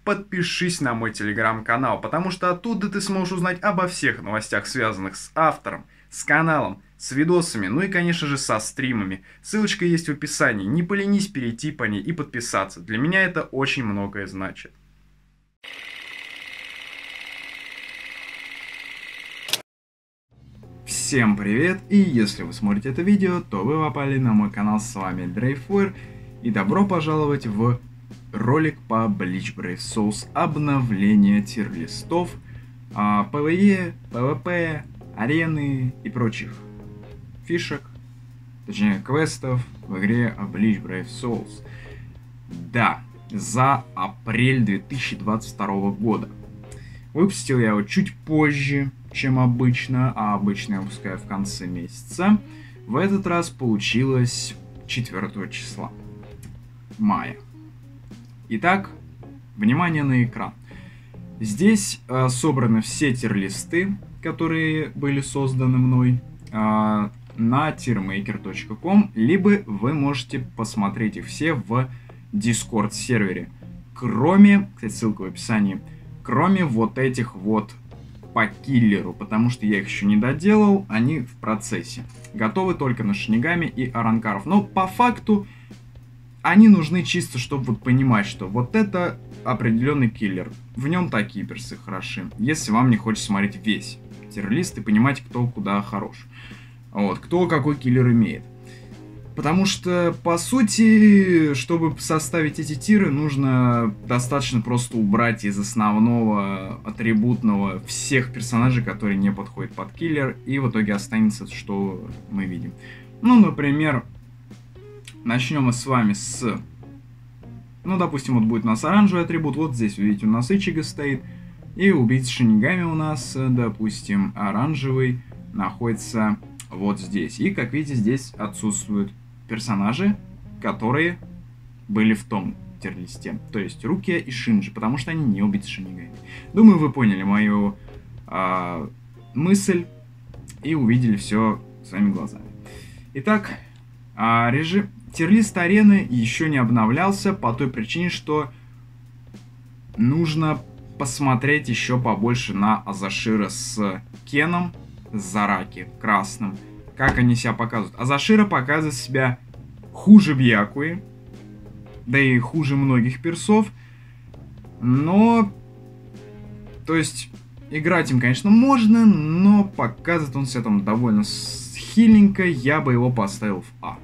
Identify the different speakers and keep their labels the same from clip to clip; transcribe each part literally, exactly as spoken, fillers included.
Speaker 1: подпишись на мой телеграм-канал, потому что оттуда ты сможешь узнать обо всех новостях, связанных с автором, с каналом, с видосами, ну и, конечно же, со стримами. Ссылочка есть в описании, не поленись перейти по ней и подписаться. Для меня это очень многое значит. Всем привет, и если вы смотрите это видео, то вы попали на мой канал, с вами Дрейфуэр, и добро пожаловать в ролик по Bleach Brave Souls, обновление тир-листов, PvE, PvP, арены и прочих фишек, точнее квестов в игре Bleach Brave Souls. Да, за апрель две тысячи двадцать второго года. Выпустил я его чуть позже, чем обычно, а обычно я выпускаю в конце месяца. В этот раз получилось четвёртого числа мая. Итак, внимание на экран. Здесь э, собраны все тир-листы, которые были созданы мной э, на тирмейкер точка ком, либо вы можете посмотреть их все в Discord сервере. Кроме, кстати, ссылка в описании, кроме вот этих вот по киллеру, потому что я их еще не доделал, они в процессе. Готовы только на шинигами и аранкаров. Но по факту они нужны чисто, чтобы вот понимать, что вот это определенный киллер. В нем такие персы хороши. Если вам не хочется смотреть весь тир-лист и понимать, кто куда хорош. Вот, кто какой киллер имеет. Потому что, по сути, чтобы составить эти тиры, нужно достаточно просто убрать из основного атрибутного всех персонажей, которые не подходят под киллер, и в итоге останется, что мы видим. Ну, например, начнем мы с вами с... Ну, допустим, вот будет у нас оранжевый атрибут, вот здесь, видите, у нас Ичиго стоит, и убийца шинигами у нас, допустим, оранжевый находится вот здесь. И, как видите, здесь отсутствуют персонажи, которые были в том тир-листе. То есть Рукия и Шинджи, потому что они не убийцы шинигами. Думаю, вы поняли мою э, мысль и увидели все своими глазами. Итак, э, режим... тир-лист арены еще не обновлялся по той причине, что нужно посмотреть еще побольше на Азашира с Кеном, с Зараки красным. Как они себя показывают. Азашира показывает себя хуже Бьякуи, да и хуже многих персов. Но, то есть, играть им, конечно, можно, но показывает он себя там довольно хиленько. Я бы его поставил в А.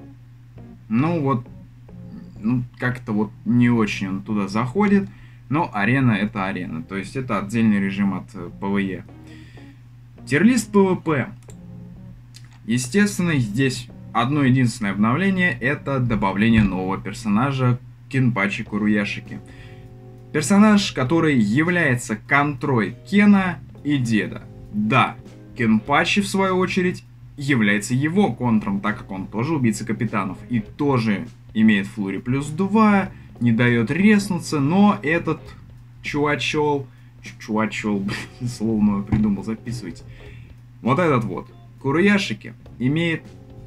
Speaker 1: Ну вот, ну, как-то вот не очень он туда заходит. Но арена это арена, то есть это отдельный режим от PvE. Тир-лист PvP. Естественно, здесь одно единственное обновление — это добавление нового персонажа Кенпачи Куруяшики. Персонаж, который является контрой Кена и Деда. Да, Кенпачи, в свою очередь, является его контром, так как он тоже убийца капитанов и тоже имеет флури плюс два, не дает резнуться, но этот чувачел, чувачел, блин, словно придумал, записывайте. Вот этот вот Куруяшики имеет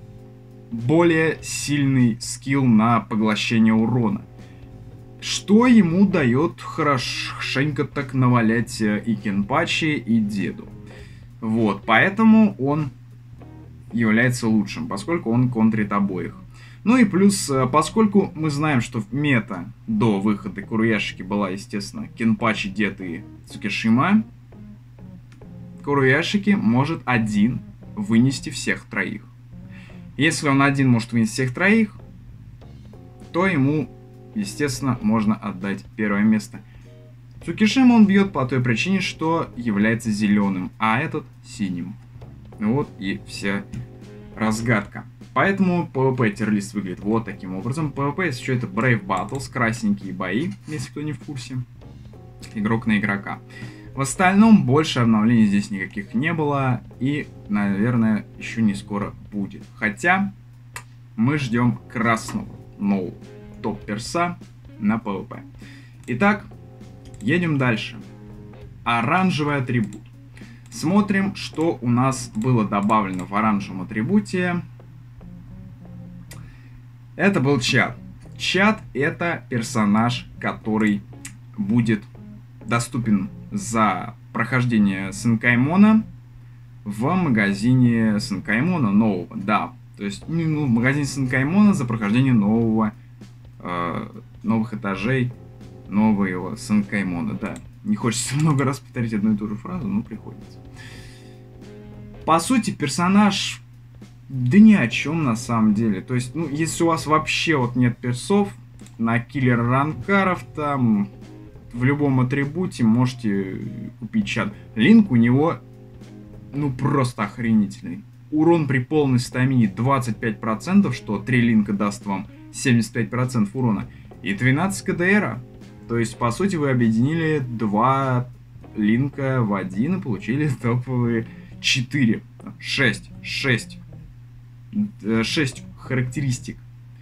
Speaker 1: более сильный скилл на поглощение урона, что ему дает хорошенько так навалять и Кенпачи, и Деду. Вот, поэтому он является лучшим, поскольку он контрит обоих. Ну и плюс, поскольку мы знаем, что мета до выхода Куруяшики была, естественно, Кенпачи, Дед и Цукишима, Куруяшики может один вынести всех троих. Если он один может вынести всех троих, то ему, естественно, можно отдать первое место. Цукишима он бьет по той причине, что является зеленым, а этот синим. Вот и вся разгадка. Поэтому PvP тир-лист выглядит вот таким образом. PvP, если что, это Brave Battles, красненькие бои, если кто не в курсе. Игрок на игрока. В остальном больше обновлений здесь никаких не было. И, наверное, еще не скоро будет. Хотя мы ждем красного нового топ-перса на PvP. Итак, едем дальше. Оранжевый атрибут. Смотрим, что у нас было добавлено в оранжевом атрибуте. Это был чат. Чат — это персонаж, который будет доступен за прохождение Сенкаймона в магазине Сенкаймона нового, да. То есть, ну, в магазине Сенкаймона за прохождение нового, э, новых этажей нового Сенкаймона, да. Не хочется много раз повторить одну и ту же фразу, но приходится. По сути, персонаж, да ни о чем на самом деле. То есть, ну, если у вас вообще вот нет персов, на киллер ранкаров там, в любом атрибуте можете купить чат. Линк у него, ну, просто охренительный. Урон при полной стамине двадцать пять процентов, что три линка даст вам семьдесят пять процентов урона. И двенадцать КДР. То есть, по сути, вы объединили два линка в один и получили топовые четыре, шесть, шесть, шесть характеристик.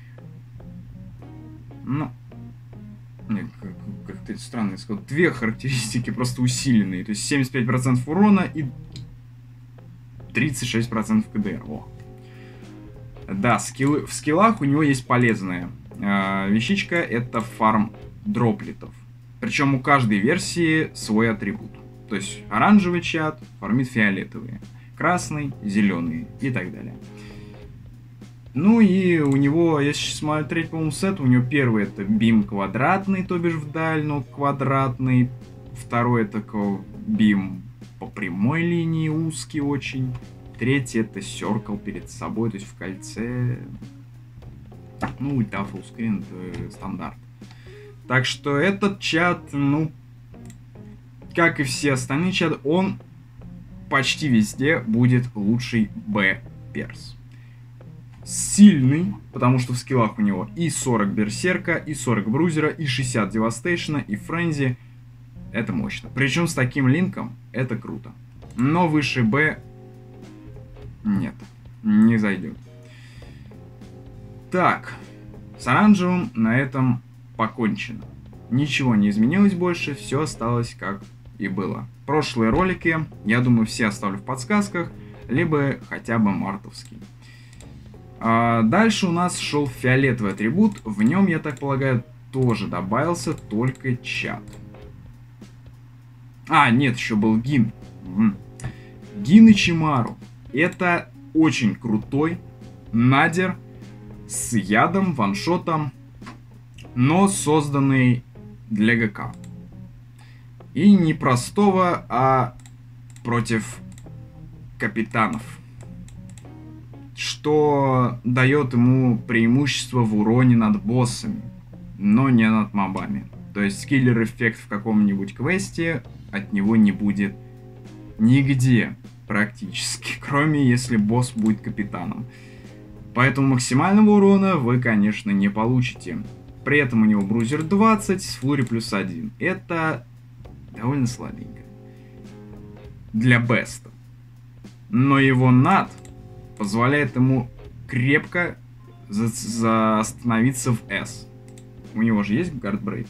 Speaker 1: Ну, нет, как-то это странно сказал. Две характеристики просто усиленные. То есть семьдесят пять процентов урона и тридцать шесть процентов КДР. О. Да, скиллы, в скиллах у него есть полезная э, вещичка. Это фарм дроплетов. Причем у каждой версии свой атрибут. То есть оранжевый чат фармит фиолетовые, красный, зеленый и так далее. Ну и у него, если смотреть, по-моему, сет, у него первый это бим квадратный, то бишь вдаль, но квадратный. Второй это бим по прямой линии, узкий очень. Третий это серкл перед собой, то есть в кольце. Ну, ультра фуллскрин, это стандарт. Так что этот чат, ну, как и все остальные чаты, он почти везде будет лучший Б-перс. Сильный, потому что в скиллах у него и сорок берсерка, и сорок брузера, и шестьдесят девастейшна, и френзи. Это мощно. Причем с таким линком это круто. Но выше Б нет, не зайдет. Так, с оранжевым на этом покончено. Ничего не изменилось больше, все осталось как и было. Прошлые ролики, я думаю, все оставлю в подсказках, либо хотя бы мартовский. А дальше у нас шел фиолетовый атрибут, в нем, я так полагаю, тоже добавился только чат. А, нет, еще был Гин. Гин Ичимару. Это очень крутой надер с ядом, ваншотом, но созданный для ГК. И не простого, а против капитанов. Что дает ему преимущество в уроне над боссами, но не над мобами. То есть киллер-эффект в каком-нибудь квесте от него не будет нигде практически, кроме если босс будет капитаном. Поэтому максимального урона вы, конечно, не получите. При этом у него брузер двадцать с флури плюс один. Это довольно слабенько для беста. Но его над позволяет ему крепко за за остановиться в S. У него же есть гардбрейк.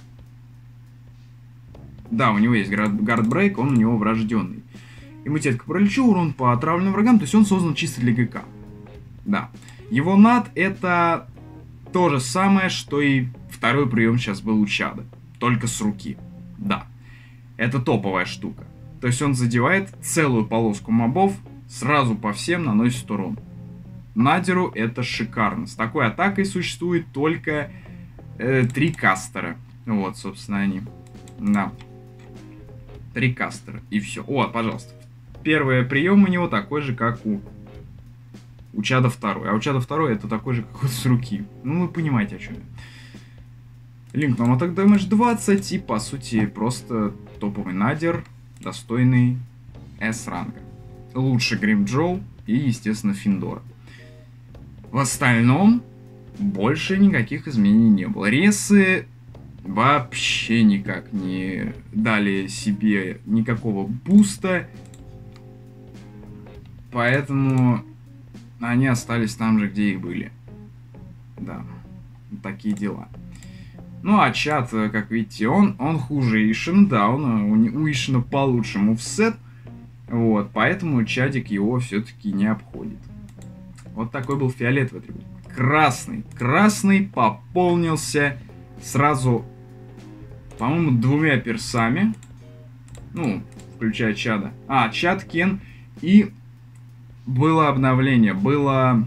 Speaker 1: Да, у него есть гардбрейк, он у него врожденный. Иммунитет к параличу, урон по отравленным врагам, то есть он создан чисто для ГК. Да. Его над это то же самое, что и второй прием сейчас был у чада. Только с руки. Да. Это топовая штука. То есть он задевает целую полоску мобов, сразу по всем наносит урон. Надеру это шикарно. С такой атакой существует только э, три кастера. Вот, собственно, они. Да. Три кастера. И все. О, пожалуйста. Первый прием у него такой же, как у у чада второй. А у чада второй это такой же, как с руки. Ну, вы понимаете, о чем я. Линк нам атак дэмэдж двадцать. И, по сути, просто топовый надер, достойный S-ранга. Лучше Гримджоу и, естественно, Финдора. В остальном больше никаких изменений не было. Ресы вообще никак не дали себе никакого буста. Поэтому они остались там же, где и были. Да, такие дела. Ну а чат, как видите, он, он хуже Ишин, да, он, у, у Ишина получше мувсет. Вот, поэтому чатик его все-таки не обходит. Вот такой был фиолетовый атрибут. Красный. Красный пополнился сразу по-моему, двумя персами. Ну, включая Чада. А, Чад, Кен. И было обновление. Было,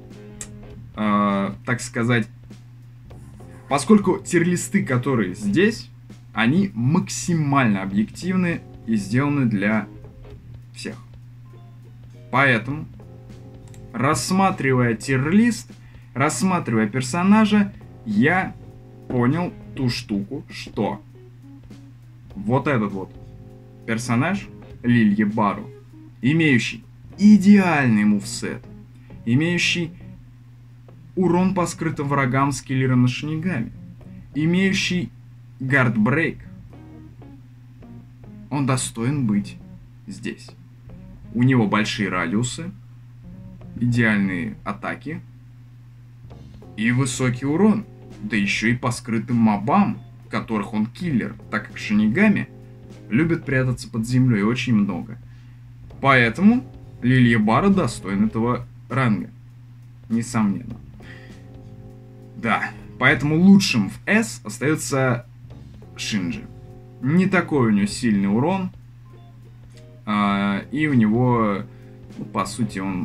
Speaker 1: э, так сказать... Поскольку тир-листы, которые здесь, они максимально объективны и сделаны для всех. Поэтому, рассматривая тир-лист, рассматривая персонажа, я понял ту штуку, что вот этот вот персонаж, Лилья Бару, имеющий идеальный мувсет, имеющий урон по скрытым врагам с киллером на шинигами, имеющий гардбрейк, он достоин быть здесь. У него большие радиусы, идеальные атаки и высокий урон, да еще и по скрытым мобам, которых он киллер, так как шинигами любят прятаться под землей очень много. Поэтому Лилья Бара достоин этого ранга, несомненно. Да, поэтому лучшим в S остается Шинджи. Не такой у него сильный урон. А, и у него, ну, по сути, он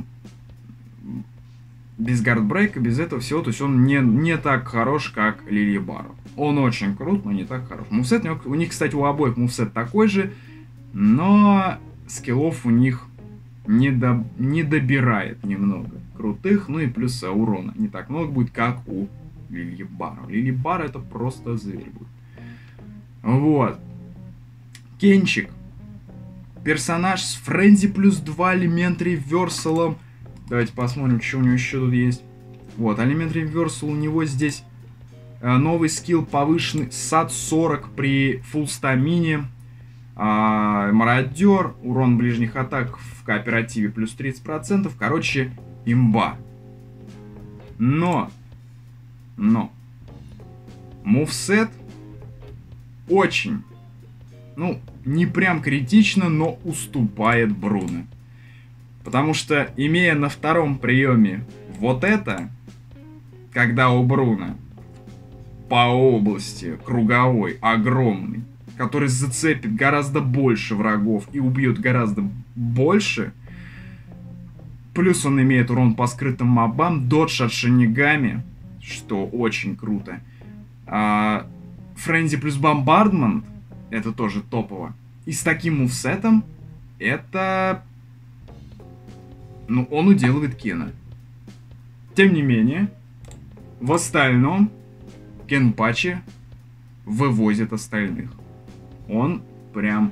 Speaker 1: без гардбрейка, без этого всего, то есть он не, не так хорош, как Лилья Бару. Он очень крут, но не так хорош. Мувсет у, него, у них, кстати, у обоих мувсет такой же, но скиллов у них не, до, не добирает немного крутых, ну и плюс урона не так много будет, как у Лильи Бару. Лилья Бару это просто зверь будет. Вот. Кенчик. Персонаж с френзи плюс два элемент реверсалом. Давайте посмотрим, что у него еще тут есть. Вот, элемент реверсал у него здесь э, новый скилл повышенный сад сорок при фулл стамине. Э, мародер, урон ближних атак в кооперативе плюс тридцать процентов. Короче, имба. Но, но, мувсет очень, ну, не прям критично, но уступает Бруно. Потому что, имея на втором приеме вот это, когда у Бруно по области круговой огромный, который зацепит гораздо больше врагов и убьет гораздо больше, плюс он имеет урон по скрытым мобам, додж от шинигами, что очень круто. А, френзи плюс бомбардмент, это тоже топово. И с таким мувсетом это... Ну, он уделывает Кена. Тем не менее, в остальном Кенпачи вывозит остальных. Он прям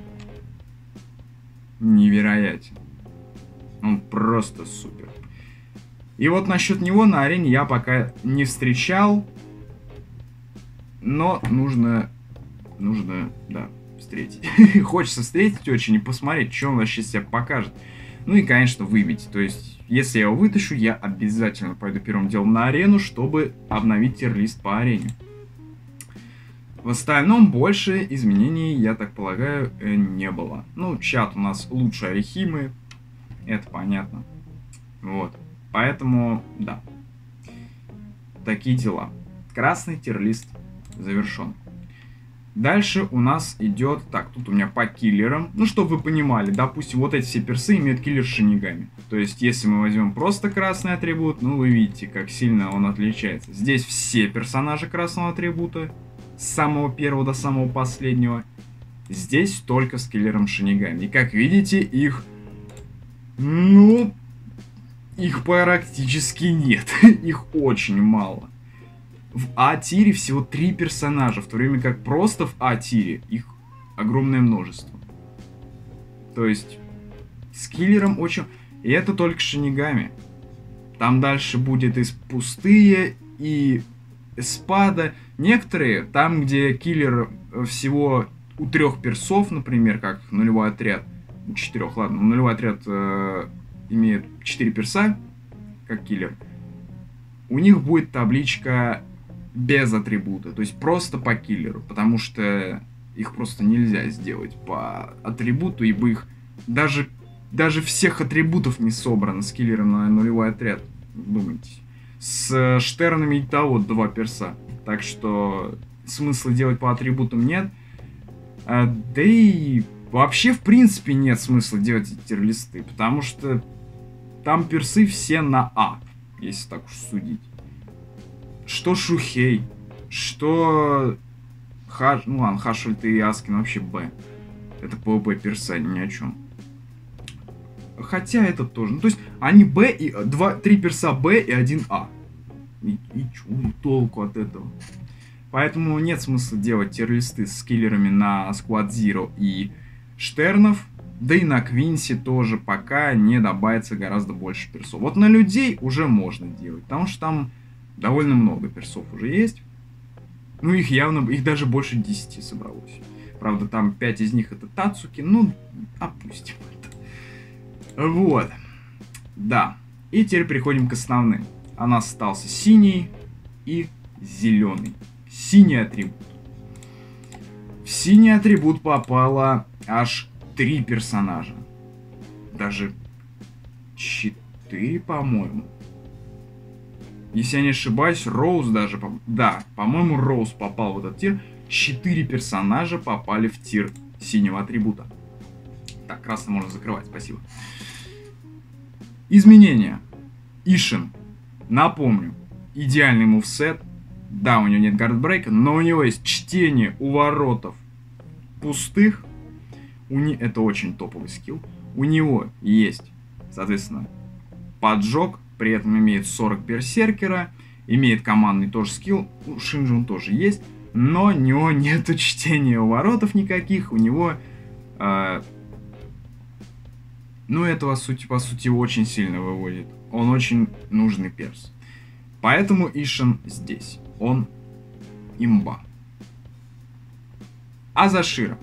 Speaker 1: невероятен. Он просто супер. И вот насчет него на арене я пока не встречал. Но нужно... Нужно, да, встретить. Хочется встретить очень и посмотреть, что он вообще себя покажет. Ну и, конечно, выбить. То есть, если я его вытащу, я обязательно пойду первым делом на арену, чтобы обновить тир-лист по арене. В остальном больше изменений, я так полагаю, не было. Ну, чат у нас лучше Орихимы. Это понятно. Вот. Поэтому, да. Такие дела. Красный тир-лист завершен. Дальше у нас идет... Так, тут у меня по киллерам. Ну, чтобы вы понимали, допустим, вот эти все персы имеют киллер с шинигами. То есть, если мы возьмем просто красный атрибут, ну, вы видите, как сильно он отличается. Здесь все персонажи красного атрибута. С самого первого до самого последнего. Здесь только с киллером шинигами. И, как видите, их... Ну... Их практически нет. Их очень мало. В А-тире всего три персонажа, в то время как просто в А-тире их огромное множество. То есть, с киллером очень... И это только шинигами. Там дальше будет и пустые, и спада. Некоторые, там где киллер всего у трех персов, например, как нулевой отряд, у четырех, ладно, нулевой отряд э, имеет четыре перса, как киллер, у них будет табличка без атрибута, то есть просто по киллеру, потому что их просто нельзя сделать по атрибуту, ибо их даже, даже всех атрибутов не собрано с киллером на нулевой отряд, думайте. С штернами и того два перса, так что смысла делать по атрибутам нет. А, да и вообще, в принципе, нет смысла делать эти тир-листы, потому что там персы все на А, если так уж судить. Что Шухей, что Хаш... Ну ладно, Хашульт и Аскин вообще Б. Это ПВП перса, ни о чем. Хотя это тоже. Ну, то есть, они Б и... Два, три перса Б и один А. И, и чё, и толку от этого? Поэтому нет смысла делать тир-листы с киллерами на Squad Zero и Штернов. Да и на Квинси тоже пока не добавится гораздо больше персов. Вот на людей уже можно делать, потому что там довольно много персов уже есть. Ну, их явно, их даже больше десяти собралось. Правда, там пять из них это Тацуки, ну, опустим это. Вот. Да. И теперь переходим к основным. У нас остался синий и зеленый. Синий атрибут. В синий атрибут попало аж три персонажа. Даже четыре, по-моему. Если я не ошибаюсь, Роуз даже... Да, по-моему, Роуз попал в этот тир. Четыре персонажа попали в тир синего атрибута. Так, красный можно закрывать, спасибо. Изменения. Ишин. Напомню, идеальный мувсет. Да, у него нет гардбрейка, но у него есть чтение у воротов пустых. У не... Это очень топовый скилл. У него есть, соответственно, поджог. При этом имеет сорок берсеркера. Имеет командный тоже скилл. У Шинджи он тоже есть. Но у него нету чтения у воротов никаких. У него... Э... Ну, это, по сути, по сути, очень сильно выводит. Он очень нужный перс. Поэтому Ишин здесь. Он имба. Азашира.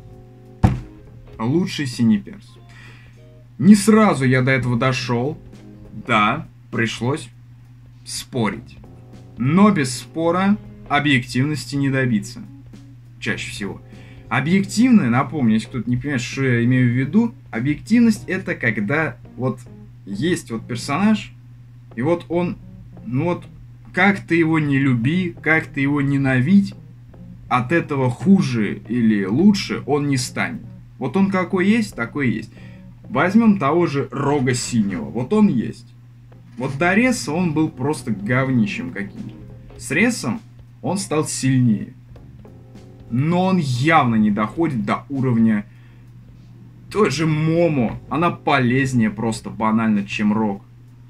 Speaker 1: Лучший синий перс. Не сразу я до этого дошел. Да, пришлось спорить. Но без спора объективности не добиться. Чаще всего. Объективно, напомню, если кто-то не понимает, что я имею в виду, объективность это когда вот есть вот персонаж, и вот он, ну вот, как ты его не люби, как ты его ненавидь, от этого хуже или лучше он не станет. Вот он какой есть, такой есть. Возьмем того же Рога Синего. Вот он есть. Вот до Реса он был просто говнищем каким-то. С Ресом он стал сильнее. Но он явно не доходит до уровня той же Момо. Она полезнее просто банально, чем Рог.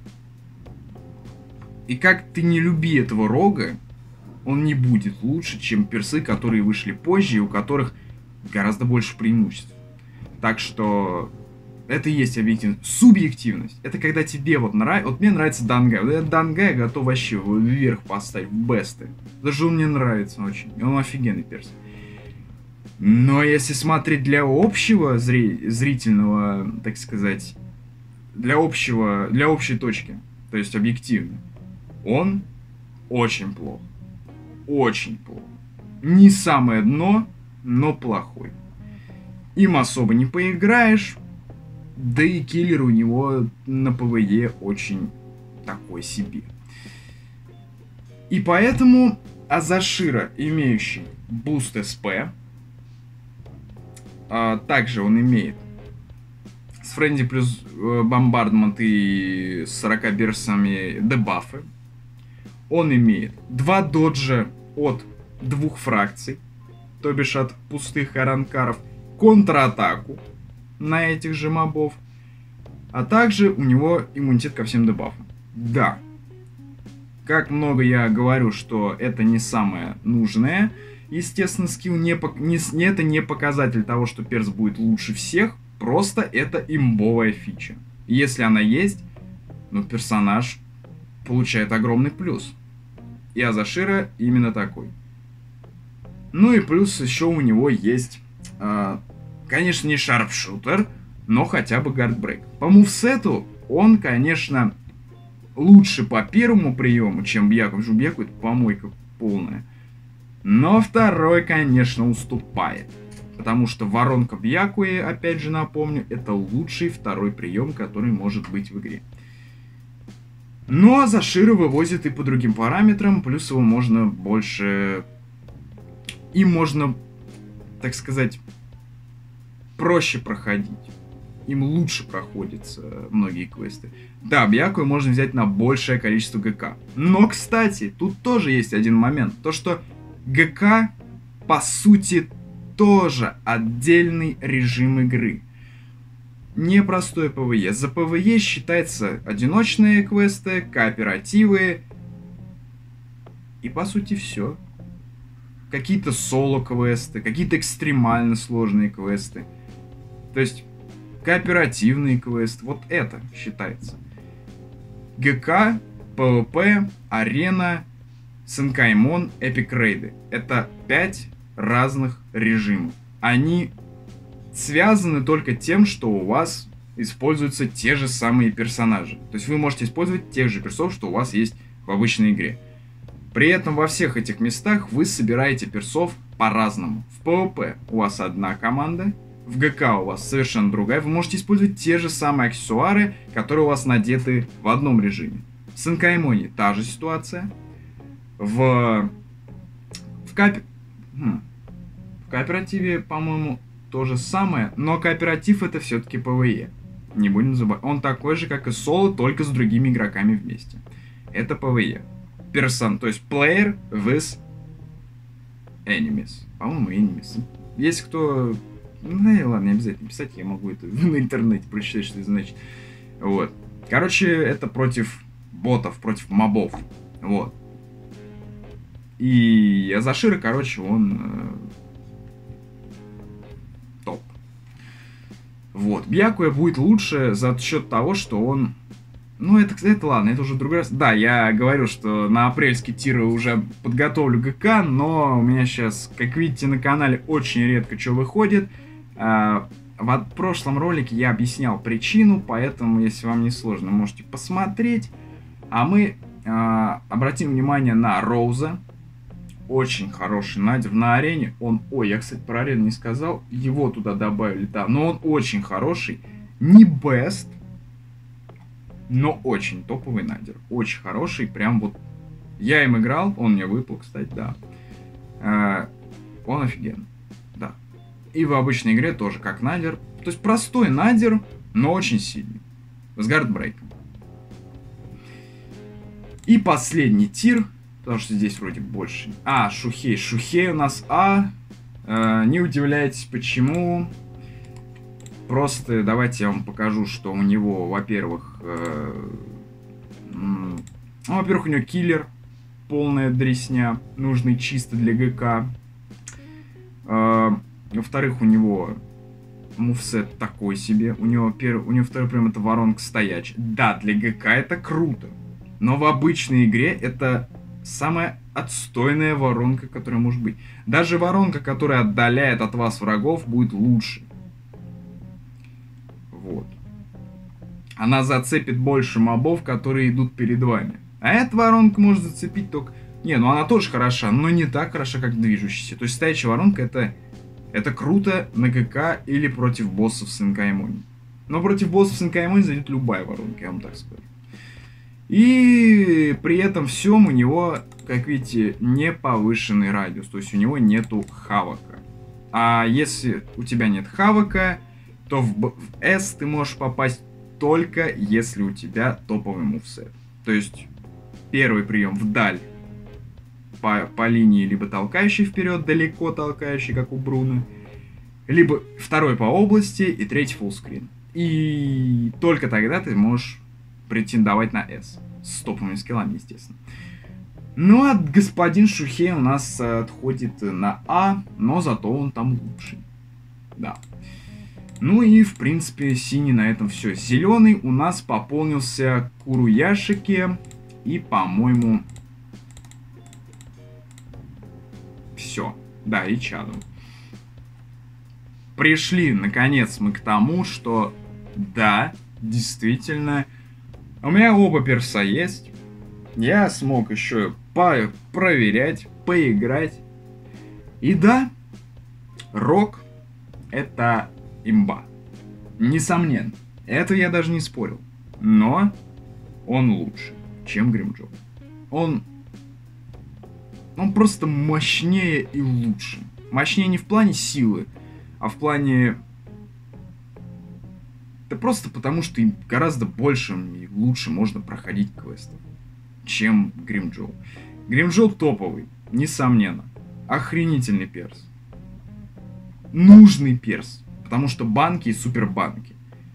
Speaker 1: И как ты не люби этого Рога, он не будет лучше, чем персы, которые вышли позже и у которых гораздо больше преимуществ. Так что это и есть объективность. Субъективность. Это когда тебе вот нравится... Вот мне нравится Дангай. Вот этот Дангай готов вообще вверх поставить, в бесты. Даже он мне нравится очень. И он офигенный перс. Но если смотреть для общего зри... зрительного, так сказать, для общего, для общей точки, то есть объективно, он очень плох. Очень плохо. Не самое дно, но плохой. Им особо не поиграешь. Да и киллер у него на ПВЕ очень такой себе. И поэтому Азашира, имеющий буст СП, а также он имеет с Френди плюс бомбардмент и с сорока берсами дебафы. Он имеет два доджа от двух фракций, то бишь от пустых аранкаров, контратаку на этих же мобов, а также у него иммунитет ко всем дебафам. Да, как много я говорю, что это не самое нужное, естественно, скилл не, не, это не показатель того, что перс будет лучше всех, просто это имбовая фича. И если она есть, ну, персонаж получает огромный плюс. И Азашира именно такой. Ну и плюс еще у него есть, э, конечно, не шарпшутер, но хотя бы гардбрейк. По мувсету он, конечно, лучше по первому приему, чем Бьяку. Потому что Бьяку это помойка полная. Но второй, конечно, уступает. Потому что воронка Бьякуи, опять же напомню, это лучший второй прием, который может быть в игре. Ну а Зашира вывозит и по другим параметрам, плюс его можно больше... Им можно так сказать, проще проходить. Им лучше проходятся многие квесты. Да, Бьякую можно взять на большее количество ГК. Но, кстати, тут тоже есть один момент. То, что ГК, по сути, тоже отдельный режим игры. Непростое ПВЕ. За ПВЕ считается одиночные квесты, кооперативы. И, по сути, все. Какие-то соло-квесты, какие-то экстремально сложные квесты. То есть... кооперативный квест, вот это считается. ГК, ПВП, арена, Сенкаймон, эпик рейды. Это пять разных режимов. Они связаны только тем, что у вас используются те же самые персонажи. То есть вы можете использовать тех же персов, что у вас есть в обычной игре. При этом во всех этих местах вы собираете персов по-разному. В ПВП у вас одна команда, в ГК у вас совершенно другая. Вы можете использовать те же самые аксессуары, которые у вас надеты в одном режиме. В Сенкаймоне та же ситуация. В, в, кооп... хм. в кооперативе, по-моему, то же самое. Но кооператив это все-таки ПВЕ. Не будем забывать. Он такой же, как и соло, только с другими игроками вместе. Это ПВЕ. Персон, то есть player with enemies. По-моему, enemies. Если кто... Ну, и ладно, не обязательно писать, я могу это на интернете прочитать, что это значит. Вот. Короче, это против ботов, против мобов. Вот. И Азашира, короче, он э, топ. Вот. Бьякуя будет лучше за счет того, что он... Ну, это, это ладно, это уже другой раз. Да, я говорю, что на апрельский тир уже подготовлю ГК, но у меня сейчас, как видите, на канале очень редко что выходит. В прошлом ролике я объяснял причину, поэтому, если вам не сложно, можете посмотреть. А мы э, обратим внимание на Роуза. Очень хороший надир на арене. Он, ой, я, кстати, про арену не сказал. Его туда добавили, да. Но он очень хороший. Не бест, но очень топовый надир. Очень хороший, прям вот... Я им играл, он мне выпал, кстати, да. Э, он офигенный, да. И в обычной игре тоже как надир. То есть простой надир, но очень сильный. С гардбрейком. И последний тир. Потому что здесь вроде больше... А, Шухей. Шухей у нас А. Э, не удивляйтесь, почему. Просто давайте я вам покажу, что у него, во-первых... Э, ну, во-первых, у него киллер. Полная дресня. Нужный чисто для ГК. Э, Во-вторых, у него мувсет такой себе. У него, первый, у него второй прям это воронка стоячая. Да, для ГК это круто. Но в обычной игре это самая отстойная воронка, которая может быть. Даже воронка, которая отдаляет от вас врагов, будет лучше. Вот. Она зацепит больше мобов, которые идут перед вами. А эта воронка может зацепить только... Не, ну она тоже хороша, но не так хороша, как движущаяся. То есть стоячая воронка это... Это круто на ГК или против боссов в Сенкаймоне. Но против боссов в Сенкаймоне зайдет любая воронка, я вам так скажу. И при этом всем у него, как видите, не повышенный радиус. То есть у него нету хавока. А если у тебя нет хавока, то в, в S ты можешь попасть только если у тебя топовый мувсет. То есть первый прием вдаль. По, по линии, либо толкающий вперед, далеко толкающий, как у Бруно, либо второй по области и третий фуллскрин. И только тогда ты можешь претендовать на S. С топовыми скиллами, естественно. Ну, а господин Шухей у нас отходит на А, но зато он там лучший. Да. Ну и, в принципе, синий на этом все. Зеленый у нас пополнился Куруяшики и, по-моему... Все. Да, и Чаду. Пришли, наконец, мы к тому, что да, действительно, у меня оба перса есть. Я смог еще по проверять, поиграть. И да, Рок это имба. Несомненно. Это я даже не спорил. Но он лучше, чем Гримджоу. Он... Он просто мощнее и лучше. Мощнее не в плане силы, а в плане... Да просто потому, что им гораздо больше и лучше можно проходить квестов, чем Гримджоу. Гримджоу топовый, несомненно. Охренительный перс. Нужный перс. Потому что банки и супербанки.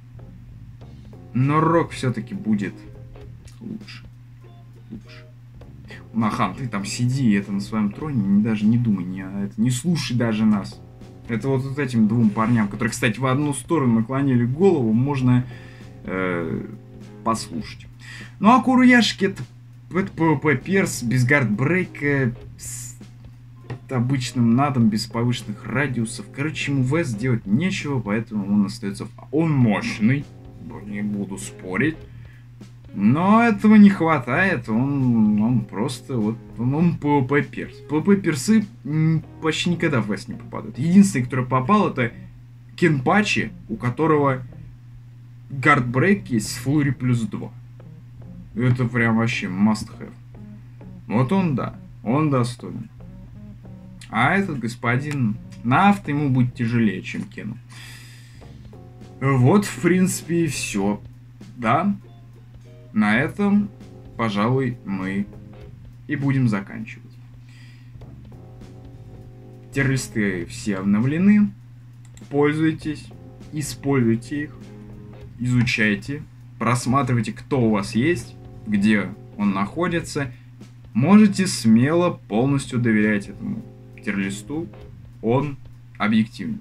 Speaker 1: Но Рок все-таки будет лучше. Лучше. Нахан, ты там сиди, это на своем троне, не, даже не думай, не, это, не слушай даже нас. Это вот, вот этим двум парням, которые, кстати, в одну сторону наклонили голову, можно э, послушать. Ну а Куруяшки это, это PvP перс без гардбрейка, с обычным надом, без повышенных радиусов. Короче, ему вест делать нечего, поэтому он остается... Он мощный, не буду спорить. Но этого не хватает, он, он просто вот, он, он PvP перс. PvP персы почти никогда в вест не попадают. Единственный, который попал, это Кенпачи, у которого гардбрейк есть с флури плюс два. Это прям вообще must have. Вот он, да, он достоин. А этот господин, на авто ему будет тяжелее, чем Кену. Вот, в принципе, и все. Да. На этом, пожалуй, мы и будем заканчивать. Тир-листы все обновлены. Пользуйтесь, используйте их, изучайте, просматривайте, кто у вас есть, где он находится. Можете смело полностью доверять этому тир-листу, он объективный.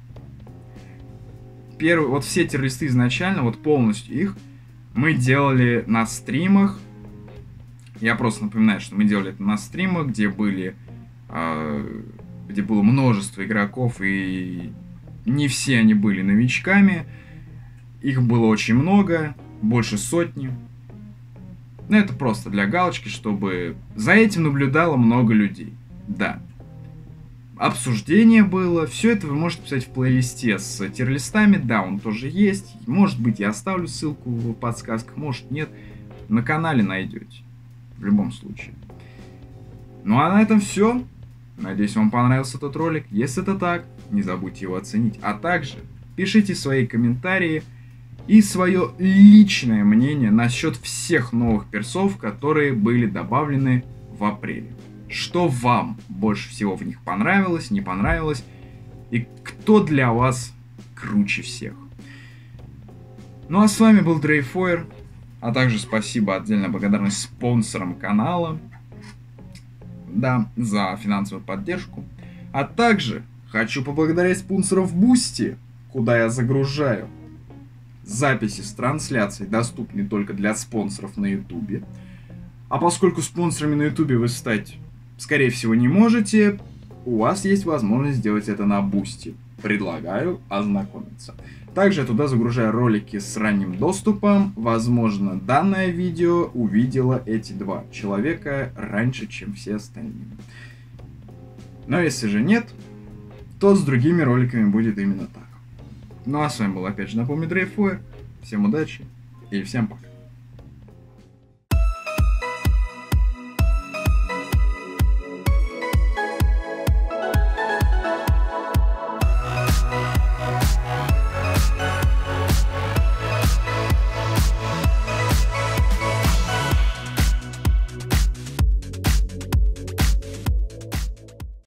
Speaker 1: Первый, вот все тир-листы изначально, вот полностью их, мы делали на стримах. Я просто напоминаю, что мы делали это на стримах, где были, э, где было множество игроков, и не все они были новичками. Их было очень много, больше сотни. Но это просто для галочки, чтобы за этим наблюдало много людей. Да. Обсуждение было. Все это вы можете писать в плейлисте с тир-листами. Да, он тоже есть. Может быть, я оставлю ссылку в подсказках, может нет. На канале найдете. В любом случае. Ну а на этом все. Надеюсь, вам понравился этот ролик. Если это так, не забудьте его оценить. А также пишите свои комментарии и свое личное мнение насчет всех новых персов, которые были добавлены в апреле. Что вам больше всего в них понравилось, не понравилось, и кто для вас круче всех. Ну а с вами был Дрейфойр, а также спасибо, отдельная благодарность спонсорам канала, да, за финансовую поддержку. А также хочу поблагодарить спонсоров Boosty, куда я загружаю записи с трансляций, доступны только для спонсоров на ютубе. А поскольку спонсорами на ютубе вы стать, скорее всего, не можете, у вас есть возможность сделать это на Boosty. Предлагаю ознакомиться. Также я туда загружаю ролики с ранним доступом. Возможно, данное видео увидело эти два человека раньше, чем все остальные. Но если же нет, то с другими роликами будет именно так. Ну а с вами был опять же, напомню, Дрейфойр. Всем удачи и всем пока.